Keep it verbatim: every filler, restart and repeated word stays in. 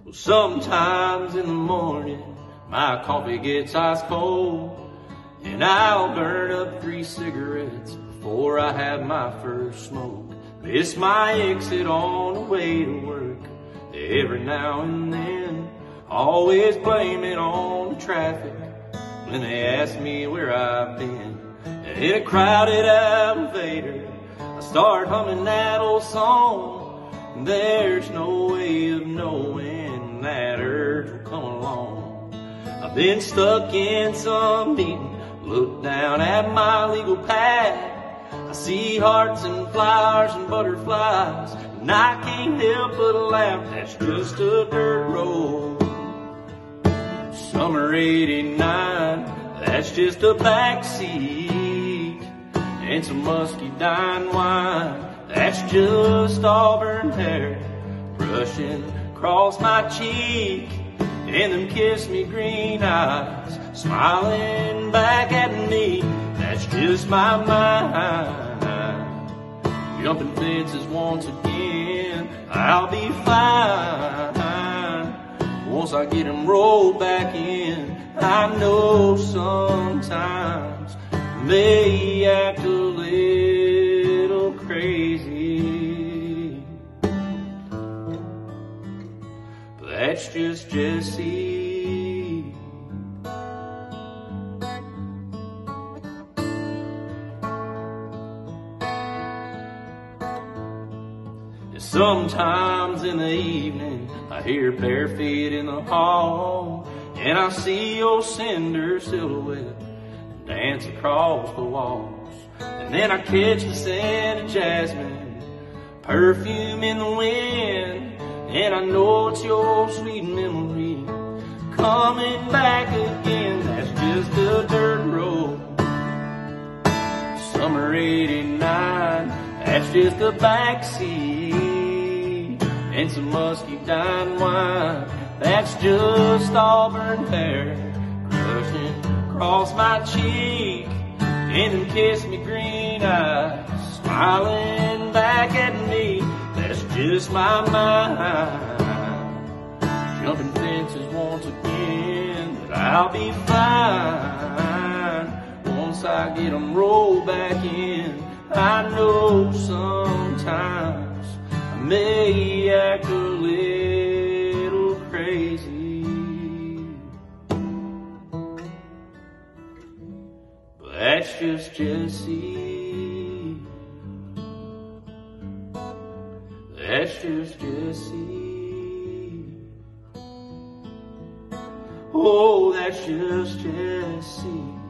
Well, sometimes in the morning, my coffee gets ice cold, and I'll burn up three cigarettes before I have my first smoke. Miss my exit on the way to work every now and then. Always blame it on the traffic when they ask me where I've been. And in a crowded elevator, I start humming that old song. There's no way of knowing that urge will come along. I've been stuck in some meeting, look down at my legal pad. I see hearts and flowers and butterflies, and I can't help but laugh. That's just a dirt road. Summer eighty-nine, that's just a backseat, and some musky-dine wine. That's just auburn hair brushing across my cheek, and them kiss me green eyes smiling back at me. That's just my mind. Jumping fences once again, I'll be fine. Once I get them rolled back in, I know sometimes I may act a little crazy, but that's just Jessie. And sometimes in the evening, I hear bare feet in the hall, and I see your cinder silhouette dance across the walls. And then I catch the scent of jasmine, perfume in the wind, and I know it's your sweet memory coming back again. That's just a dirt road. Summer eighty-nine, that's just a backseat, and some musky-dine wine. That's just auburn hair brushing across my cheek, and them kiss me green eyes smiling back at me. That's just my mind. Jumping fences once again, but I'll be fine. Once I get them rolled back in, I know sometimes I may act a little crazy, but that's just Jessie. That's just Jessie. Oh, that's just Jessie.